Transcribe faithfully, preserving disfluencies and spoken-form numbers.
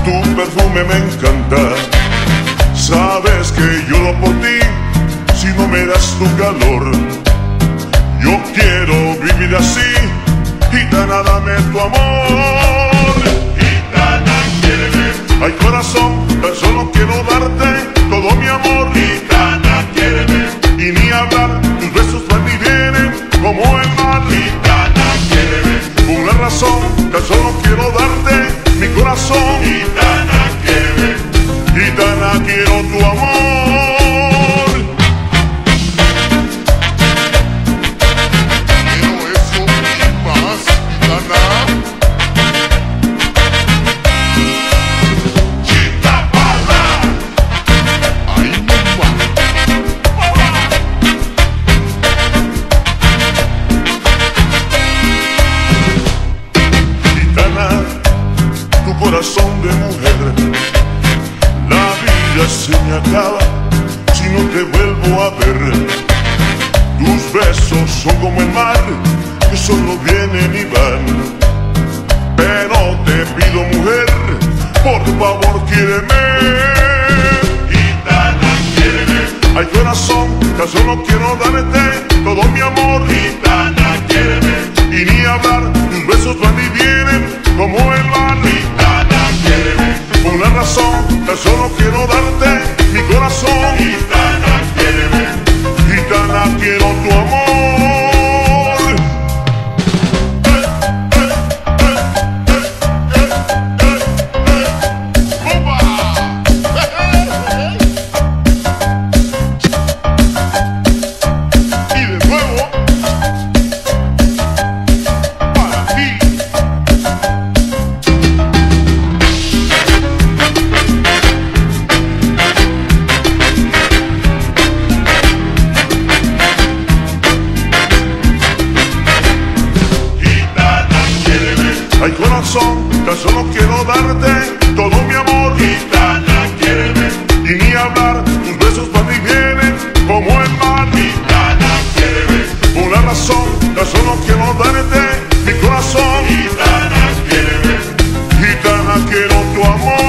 Tu perfume me encanta. Sabes que lloro por ti si no me das tu calor. Yo quiero vivir así, gitana, dame tu amor. Gitana, quiéreme. Ay, corazón, tan solo quiero darte todo mi amor. Gitana, quiéreme. Y ni hablar, tus besos van y vienen como el mar. Gitana, quiéreme. Una razón, tan solo quiero darte mi corazón. Gitana, quiéreme. Gitana, quiero tu amor. Corazón de mujer, la vida se me acaba si no te vuelvo a ver. Tus besos son como el mar que solo vienen y van. Pero te pido, mujer, por favor, quiéreme. Gitana, quiéreme. Ay, corazón, tan solo quiero darte todo mi amor. Gitana, quiéreme. Y ni hablar, tus besos van y vienen como el mar. Una razón, tan solo quiero darte mi corazón. Gitana, quiéreme. Gitana, quiero tu amor. Y de nuevo, para ti. Ay, corazón, tan solo quiero darte todo mi amor. Gitana, quiéreme. Y ni hablar, tus besos van y vienen como el mar. Gitana, quiéreme. Una razón, tan solo quiero darte mi corazón. Gitana, quiéreme. Gitana, quiero tu amor.